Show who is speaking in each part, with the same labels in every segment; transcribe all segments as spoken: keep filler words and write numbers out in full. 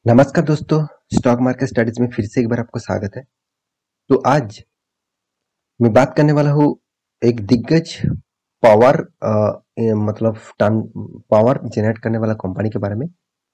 Speaker 1: नमस्कार दोस्तों, stock market studies में फिर से एक बार आपको स्वागत है। तो आज मैं बात करने वाला हूँ एक दिग्गज पावर अ, ए, मतलब टान पावर जनरेट करने वाला कंपनी के बारे में।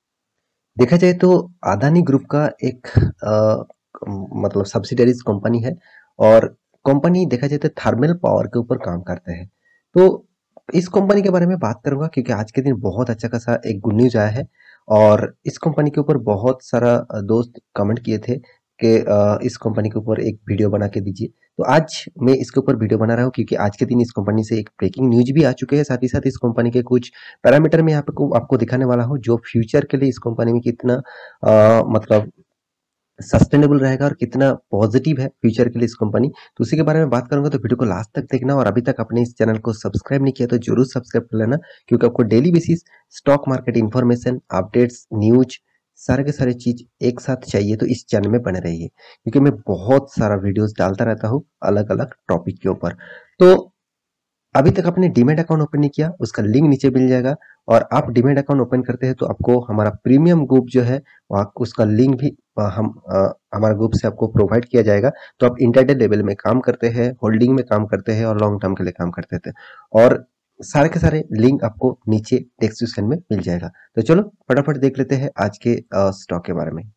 Speaker 1: देखा जाए तो अदानी ग्रुप का एक अ, मतलब सब्सिडरीज कंपनी है और कंपनी देखा जाए तो थर्मल पावर के ऊपर काम करते हैं। तो इस कंपनी के बारे में बात करूंगा क्योंकि आज के दिन बहुत अच्छा खासा एक गुड न्यूज आया है और इस कंपनी के ऊपर बहुत सारा अ, दोस्त कमेंट किए थे कि अ, इस कंपनी के ऊपर एक वीडियो बना के दीजिए। तो आज मैं इसके ऊपर वीडियो बना रहा हूँ क्योंकि आज के दिन इस कंपनी से एक ब्रेकिंग न्यूज भी आ चुके हैं। साथ ही साथ इस कंपनी के कुछ पैरामीटर में यहाँ पे को आपको दिखाने वाला हूँ जो फ्यूचर के लिए इस कंपनी में कितना अ, मतलब सस्टेनेबल रहेगा और कितना पॉजिटिव है फ्यूचर के लिए इस कंपनी। तो उसी के बारे में बात करूंगा, तो वीडियो को लास्ट तक देखना और अभी तक आपने इस चैनल को सब्सक्राइब नहीं किया तो जरूर सब्सक्राइब कर लेना क्योंकि आपको daily basis stock market information, updates, news सारे के सारे चीज एक साथ चाहिए तो इस चैनल में बने रहिए क्योंकि मैं बहुत सारा वीडियोस डालता रहता हूँ अलग अलग टॉपिक के ऊपर। तो अभी तक आपने डीमैट अकाउंट ओपन नहीं किया, उसका लिंक नीचे मिल जाएगा और आप डीमैट अकाउंट ओपन करते हैं तो आपको हमारा प्रीमियम ग्रुप जो है वहाँ उसका लिंक भी अ, हम अ, हमारा ग्रुप से आपको प्रोवाइड किया जाएगा। तो आप इंटरडे लेवल में काम करते हैं, होल्डिंग में काम करते हैं और लॉन्ग टर्म के लिए काम करते थे और सारे के सारे लिंक आपको नीचे डिस्क्रिप्शन में मिल जाएगा। तो चलो फटाफट देख लेते हैं आज के स्टॉक के बारे में।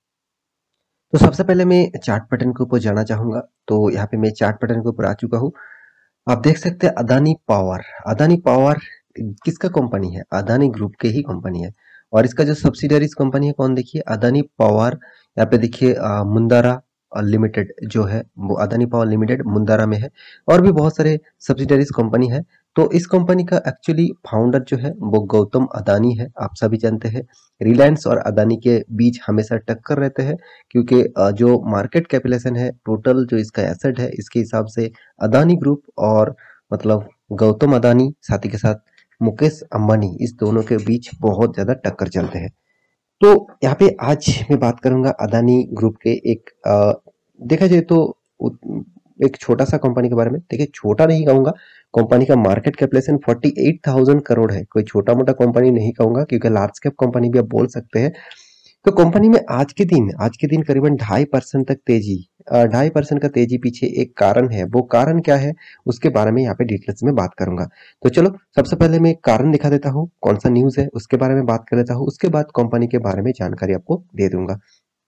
Speaker 1: तो सबसे पहले मैं चार्ट पैटर्न के ऊपर जाना चाहूंगा। तो यहाँ पे मैं चार्ट पैटर्न के ऊपर आ चुका हूँ। आप देख सकते हैं अदानी पावर। अदानी पावर किसका कंपनी है? अदानी ग्रुप के ही कंपनी है और इसका जो सब्सिडरीज कंपनी है कौन, देखिए अदानी पावर। यहाँ पे देखिए अ, मुंदारा लिमिटेड जो है वो अदानी पावर लिमिटेड मुंदारा में है और भी बहुत सारे सब्सिडरीज कंपनी है। तो इस कंपनी का एक्चुअली फाउंडर जो है वो गौतम अदानी है, आप सभी जानते हैं। रिलायंस और अदानी के बीच हमेशा टक्कर रहते हैं क्योंकि अ, जो मार्केट कैपिटलाइजेशन है, टोटल जो इसका एसेट है, इसके हिसाब से अदानी ग्रुप और मतलब गौतम अदानी साथ ही के साथ मुकेश अंबानी, इस दोनों के बीच बहुत ज्यादा टक्कर चलते हैं। तो यहाँ पे आज मैं बात करूंगा अदानी ग्रुप के एक अ, देखा जाए तो उत- एक छोटा सा कंपनी के बारे में। देखिए छोटा नहीं कहूंगा, कंपनी का market capitalization forty eight thousand crore है। कोई छोटा मोटा कंपनी नहीं कहूंगा क्योंकि लार्ज कैप कंपनी भी आप बोल सकते हैं। तो कंपनी में आज के दिन आज के दिन करीबन ढाई परसेंट तक तेजी, अ, ढाई परसेंट का तेजी पीछे एक कारण है। वो कारण क्या है उसके बारे में यहाँ पे डिटेल्स में बात करूंगा। तो चलो सबसे पहले मैं एक कारण दिखा देता हूँ, कौन सा न्यूज है उसके बारे में बात कर लेता हूँ, उसके बाद कंपनी के बारे में जानकारी आपको दे दूंगा।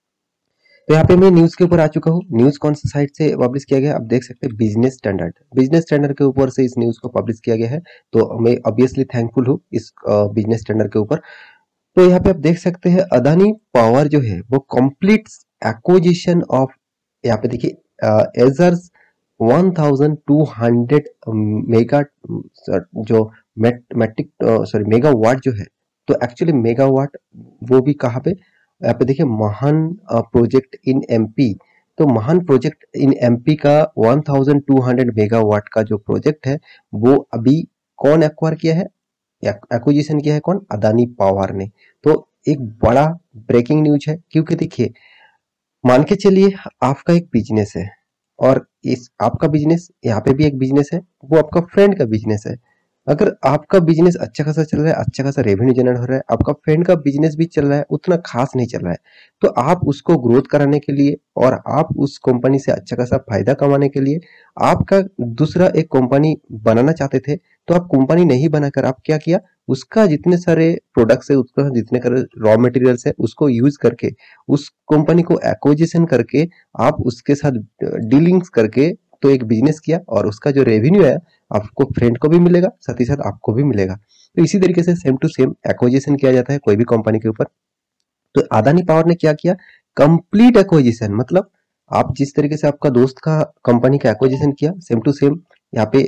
Speaker 1: तो यहाँ पे मैं न्यूज के ऊपर आ चुका हूँ। न्यूज कौन सा साइट से पब्लिश किया गया आप देख सकते हैं, बिजनेस स्टैंडर्ड। बिजनेस स्टैंडर्ड के ऊपर से इस न्यूज को पब्लिश किया गया है। तो मैं ऑब्वियसली थैंकफुल हूँ इस बिजनेस स्टैंडर्ड के ऊपर। तो यहाँ पे आप देख सकते हैं अदानी पावर जो है वो कंप्लीट एक्विजिशन ऑफ, यहाँ पे देखिए Essar's one thousand two hundred mega जो मैट्रिक सॉरी मेगावाट जो है। तो एक्चुअली मेगावाट वो भी कहाँ पे, यहाँ पे देखिए महान प्रोजेक्ट इन एमपी। तो महान प्रोजेक्ट इन एमपी का one thousand two hundred megawatt का जो प्रोजेक्ट है वो अभी कौन एक्वायर किया है, एक्विजिशन किया है कौन, अदानी पावर ने। तो एक बड़ा ब्रेकिंग न्यूज है क्योंकि देखिए मान के चलिए आपका एक बिजनेस है और इस आपका बिजनेस, यहाँ पे भी एक बिजनेस है, वो आपका फ्रेंड का बिजनेस है। अगर आपका बिजनेस अच्छा खासा चल रहा है, अच्छा खासा रेवेन्यू जनरेट हो रहा है, आपका फ्रेंड का बिजनेस भी चल रहा है, उतना खास नहीं चल रहा है, तो आप उसको ग्रोथ कराने के लिए और आप उस कंपनी से अच्छा खासा फायदा कमाने के लिए आपका दूसरा एक कंपनी बनाना चाहते थे। तो आप कंपनी नहीं बनाकर आप क्या किया, उसका जितने सारे प्रोडक्ट्स है, उसका जितने सारे रॉ मटेरियल्स है, उसको यूज करके उस कंपनी को एक्विजिशन करके आप उसके साथ डीलिंग्स करके तो एक बिजनेस किया और उसका जो रेवेन्यू है आपको फ्रेंड को भी मिलेगा, साथ ही साथ आपको भी मिलेगा। तो इसी तरीके से सेम टू सेम एक्विजिशन किया जाता है कोई भी कंपनी के ऊपर। तो अदानी पावर ने क्या किया, कंप्लीट एक्विजिशन, मतलब आप जिस तरीके से आपका दोस्त का कंपनी का एक्विजिशन किया, सेम टू सेम यहाँ पे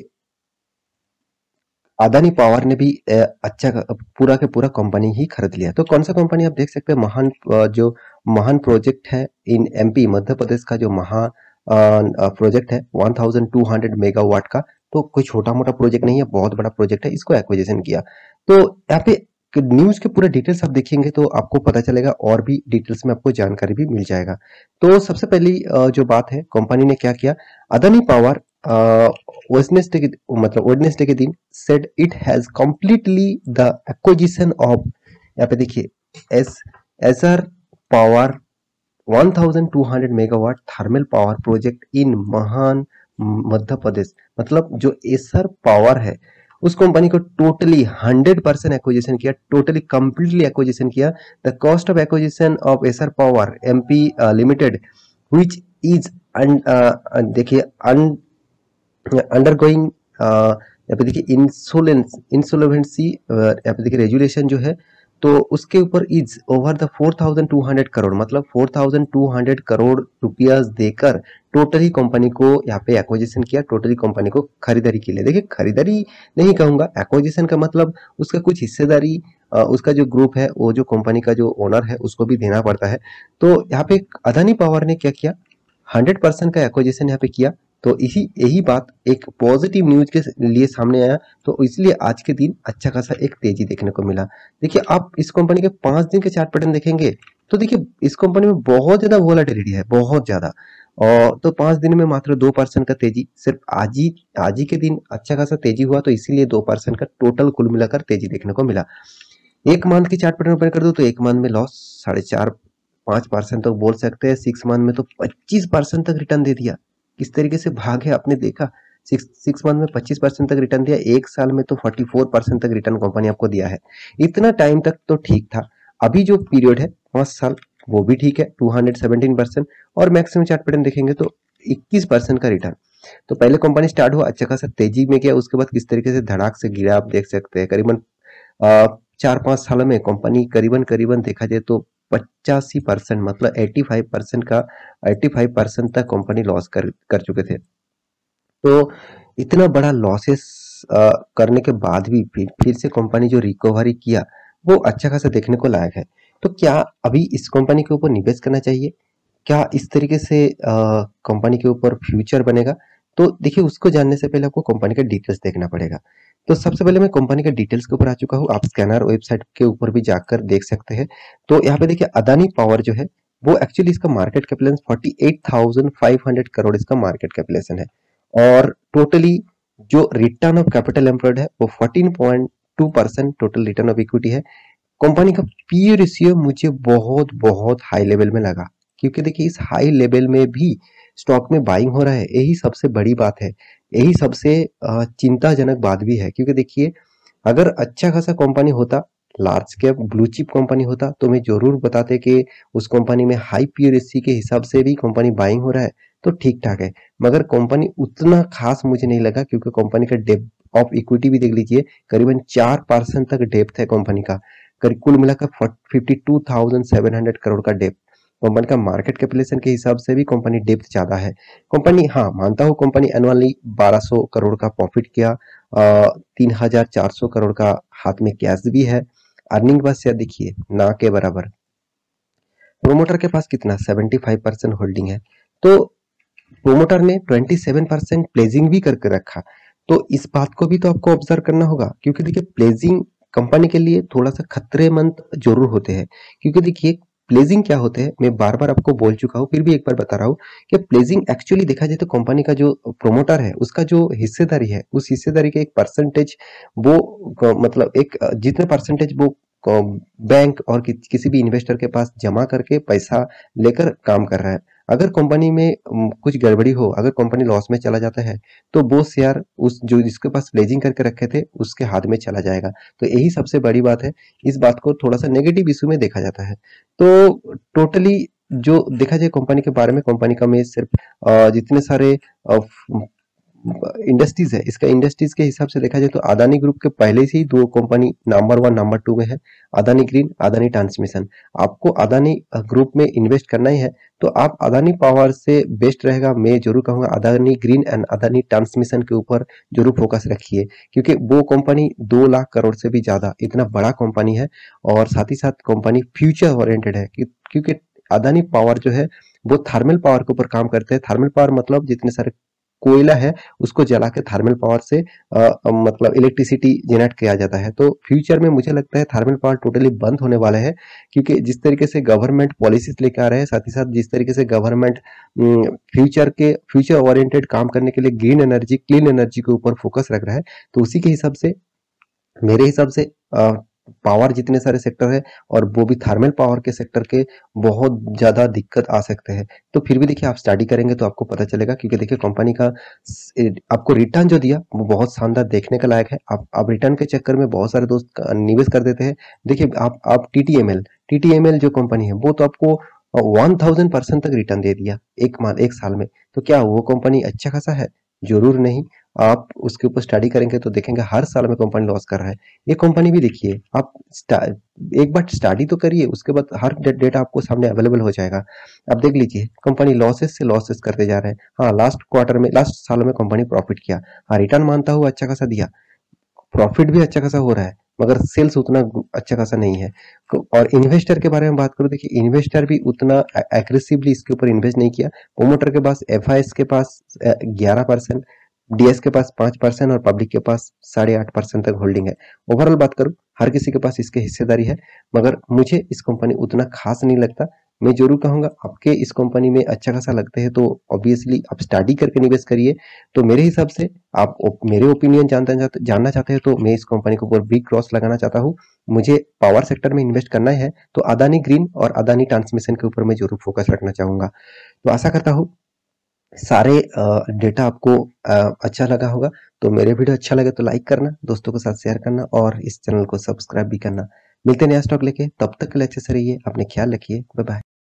Speaker 1: अदानी पावर ने भी अ, अच्छा पूरा के पूरा कंपनी ही खरीद लिया। तो कौन सा कंपनी आप देख सकते हैं, महान अ, जो महान प्रोजेक्ट है इन एमपी मध्य प्रदेश का जो महा प्रोजेक्ट है one thousand two hundred megawatt का। तो कोई छोटा मोटा प्रोजेक्ट नहीं है, बहुत बड़ा प्रोजेक्ट है, इसको एक्विजिशन किया। तो यहाँ पे न्यूज के पूरे डिटेल्स आप देखेंगे तो आपको पता चलेगा और भी डिटेल्स में आपको जानकारी भी मिल जाएगा। तो सबसे पहली अ, जो बात है, कंपनी ने क्या किया, अदानी पावर वेडनेसडे के मतलब वेडनेसडे के दिन said it has completely the acquisition of, यहाँ पे देखिए S SR
Speaker 2: power one thousand two hundred megawatt thermal power project in Mahan Madhya प्रदेश। मतलब जो एसर पावर है उस कंपनी को टोटली हंड्रेड परसेंट एक्विजिशन किया, टोटली कंप्लीटली एक्विजिशन किया। The cost of acquisition of Essar power MP limited which is देखिए undergoing, यहाँ पे देखिए इंसोलेंस इंसोलेवेंसी, यहाँ पे देखिए रेजुलेशन जो है तो उसके ऊपर is over the four thousand two hundred crore, मतलब four thousand two hundred crore रुपया देकर टोटली कंपनी को यहाँ पे एक्विजिशन किया, टोटली कंपनी को खरीदारी के लिए। देखिए खरीदारी नहीं कहूंगा, एक्विजिशन का मतलब उसका कुछ हिस्सेदारी, उसका जो ग्रुप है वो जो कंपनी का जो ओनर है उसको भी देना पड़ता है। तो यहाँ पे अदानी पावर ने क्या किया, हंड्रेड परसेंट का एक्विजिशन यहाँ पे किया। तो इसी यही बात एक पॉजिटिव न्यूज के लिए सामने आया, तो इसलिए आज के दिन अच्छा खासा एक तेजी देखने को मिला। देखिए आप इस कंपनी के पांच दिन के चार्ट पैटर्न देखेंगे तो देखिए इस कंपनी में बहुत ज्यादा वोलेटिलिटी है, बहुत ज्यादा। और तो पांच दिन में मात्र दो परसेंट का तेजी, सिर्फ आज ही आज ही के दिन अच्छा खासा तेजी हुआ, तो इसीलिए दो परसेंट का टोटल कुल मिलाकर तेजी देखने को मिला। एक मंथ की चार्ट पैटर्न ओपन कर दो तो एक मंथ में लॉस साढ़े चार पांच परसेंट तक बोल सकते हैं, सिक्स मंथ में तो पच्चीस परसेंट तक रिटर्न दे दिया। किस तरीके से भाग है आपने देखा, सिक्स सिक्स मंथ में पच्चीस परसेंट तक रिटर्न दिया, एक साल में तो फोर्टी फोर परसेंट तक रिटर्न कंपनी आपको दिया है। इतना टाइम तक तो ठीक था, अभी जो पीरियड है पांच साल वो भी ठीक है, टू हंड्रेड सेवेंटीन परसेंट, और मैक्सिमम चार्ट पैटर्न देखेंगे तो इक्कीस परसेंट का रिटर्न। तो पहले कंपनी स्टार्ट हुआ अच्छा खासा तेजी में गया, उसके बाद किस तरीके से धड़ाक से गिरा आप देख सकते हैं। करीबन चार पांच सालों में कंपनी करीबन करीबन देखा जाए तो पचासी परसेंट, मतलब पचासी परसेंट का पचासी परसेंट तक कंपनी लॉस कर कर चुके थे। तो इतना बड़ा लॉसेस करने के बाद भी फिर, फिर से कंपनी जो रिकवरी किया वो अच्छा खासा देखने को लायक है। तो क्या अभी इस कंपनी के ऊपर निवेश करना चाहिए, क्या इस तरीके से कंपनी के ऊपर फ्यूचर बनेगा? तो देखिए उसको जानने से पहले आपको कंपनी का डिटेल्स देखना पड़ेगा। तो सबसे पहले मैं कंपनी के डिटेल्स के ऊपर आ चुका हूँ, आप स्कैनर वेबसाइट के ऊपर भी जाकर देख सकते हैं। तो यहाँ पे देखिए अदानी पावर जो है वो एक्चुअली इसका market capitalization forty eight thousand five hundred crore इसका मार्केट कैपिटलाइजेशन है, और टोटली जो रिटर्न ऑफ कैपिटल एम्प्लॉयड है वो fourteen point two percent total return of equity है। कंपनी का पी रेशियो मुझे बहुत बहुत हाई लेवल में लगा, क्योंकि देखिए इस हाई लेवल में भी स्टॉक में बाइंग हो रहा है, यही सबसे बड़ी बात है, यही सबसे चिंताजनक बात भी है। क्योंकि देखिए अगर अच्छा खासा कंपनी होता, large cap blue chip company होता, तो मैं जरूर बताते कि उस कंपनी में हाई पी रेशियो के हिसाब से भी कंपनी बाइंग हो रहा है तो ठीक ठाक है। मगर कंपनी उतना खास मुझे नहीं लगा, क्योंकि कंपनी का डेप्थ ऑफ इक्विटी भी देख लीजिए, करीबन चार परसेंट तक डेप्थ है कंपनी का, कुल मिलाकर fifty two thousand seven hundred crore का डेप्थ। कंपनी का मार्केट कैपिटलाइजेशन के हिसाब से भी कंपनी डेप्थ ज्यादा है। कंपनी, हाँ मानता हूँ कंपनी एनुअली बारह सौ करोड़ का प्रॉफिट किया, तीन हजार चार सौ करोड़ का हाथ में कैश भी है। अर्निंग बस या देखिए ना के बराबर। प्रोमोटर के पास कितना सेवेंटी फाइव परसेंट होल्डिंग है, तो प्रोमोटर ने ट्वेंटी सेवन परसेंट प्लेजिंग भी करके रखा। तो इस बात को भी तो आपको ऑब्जर्व करना होगा, क्योंकि देखिए प्लेजिंग कंपनी के लिए थोड़ा सा खतरेमंद जरूर होते हैं। क्योंकि देखिए प्लेजिंग क्या होते हैं, मैं बार बार आपको बोल चुका हूँ, फिर भी एक बार बता रहा हूँ कि प्लेजिंग एक्चुअली देखा जाए तो कंपनी का जो प्रोमोटर है उसका जो हिस्सेदारी है, उस हिस्सेदारी के एक परसेंटेज वो मतलब एक जितने परसेंटेज वो बैंक और कि, किसी भी इन्वेस्टर के पास जमा करके पैसा लेकर काम कर रहा है। अगर कंपनी में कुछ गड़बड़ी हो, अगर कंपनी लॉस में चला जाता है तो वो शेयर उस जो जिसके पास प्लेजिंग करके रखे थे उसके हाथ में चला जाएगा। तो यही सबसे बड़ी बात है, इस बात को थोड़ा सा नेगेटिव इशू में देखा जाता है। तो टोटली जो देखा जाए कंपनी के बारे में, कंपनी का में सिर्फ जितने सारे इंडस्ट्रीज है, इसका इंडस्ट्रीज के हिसाब से देखा जाए तो अदानी ग्रुप के पहले से ही दो company number one number two में है, अदानी ग्रीन, अदानी ट्रांसमिशन। आपको अदानी ग्रुप में इन्वेस्ट करना ही है तो आप अदानी पावर से बेस्ट रहेगा, मैं जरूर कहूंगा Adani green and Adani transmission के ऊपर जरूर फोकस रखिए, क्योंकि वो कंपनी दो लाख करोड़ से भी ज्यादा इतना बड़ा कंपनी है, और साथ ही साथ कंपनी फ्यूचर ओरिएंटेड है। क्योंकि अदानी पावर जो है वो थर्मल पावर के ऊपर काम करते हैं। थर्मल पावर मतलब जितने सारे कोयला है उसको जला के थर्मल पावर से आ, मतलब इलेक्ट्रिसिटी जनरेट किया जाता है। तो फ्यूचर में मुझे लगता है थर्मल पावर टोटली बंद होने वाला है, क्योंकि जिस तरीके से गवर्नमेंट पॉलिसीज लेकर आ रहे हैं, साथ ही साथ जिस तरीके से गवर्नमेंट फ्यूचर के फ्यूचर ओरिएंटेड काम करने के लिए ग्रीन एनर्जी, क्लीन एनर्जी के ऊपर फोकस रख रहा है, तो उसी के हिसाब से मेरे हिसाब से पावर जितने सारे सेक्टर है और वो भी थर्मल पावर के सेक्टर के बहुत ज़्यादा दिक्कत आ सकते हैं। तो फिर भी देखिए आप स्टडी करेंगे तो आपको पता चलेगा, क्योंकि देखिए कंपनी का आपको रिटर्न जो दिया वो बहुत शानदार देखने का लायक है। आप आप रिटर्न के चक्कर में बहुत सारे दोस्त निवेश कर देते हैं। देखिए आप आप टीटीएमएल टीटीएमएल जो कंपनी है वो तो आपको वन थाउजेंड परसेंट तक रिटर्न दे दिया एक माह एक साल में। तो क्या वो कंपनी अच्छा खासा है? जरूर नहीं। आप उसके ऊपर स्टडी करेंगे तो देखेंगे हर साल में कंपनी लॉस कर रहा है। ये कंपनी भी देखिए आप एक बार स्टडी तो करिए, उसके बाद हर डेटा आपको सामने अवेलेबल हो जाएगा। आप देख लीजिए कंपनी लॉसेस से लॉसेस करते जा रहे हैं। हाँ, लास्ट क्वार्टर में लास्ट सालों में कंपनी प्रॉफिट किया। हाँ, रिटर्न मानता हूँ अच्छा खासा दिया, प्रॉफिट भी अच्छा खासा हो रहा है, मगर सेल्स उतना अच्छा खासा नहीं है। और इन्वेस्टर के बारे में बात करूं, देखिए इन्वेस्टर भी उतना एग्रेसिवली इसके ऊपर इन्वेस्ट नहीं किया। प्रोमोटर के पास, एफआईएस के पास ग्यारह परसेंट, डीएस के पास पांच परसेंट और पब्लिक के पास साढ़े आठ परसेंट तक होल्डिंग है। ओवरऑल बात करूं, हर किसी के पास इसके हिस्सेदारी है, मगर मुझे इस कंपनी उतना खास नहीं लगता। मैं जरूर कहूंगा आपके इस कंपनी में अच्छा खासा लगते हैं तो ऑब्वियसली आप स्टडी करके निवेश करिए। तो मेरे हिसाब से आप मेरे ओपिनियन जानना चाहते जानना चाहते हैं तो मैं इस कंपनी के ऊपर बिग क्रॉस लगाना चाहता हूँ। मुझे पावर सेक्टर में इन्वेस्ट करना है तो अदानी ग्रीन और अदानी ट्रांसमिशन के ऊपर मैं जरूर फोकस रखना चाहूंगा। तो आशा करता हूँ सारे डेटा आपको आ, अच्छा लगा होगा। तो मेरे वीडियो अच्छा लगे तो लाइक करना, दोस्तों के साथ शेयर करना और इस चैनल को सब्सक्राइब भी करना। मिलते हैं नया स्टॉक लेके, तब तक के लिए अच्छे से रहिए, अपने ख्याल रखिए, बाय बाय।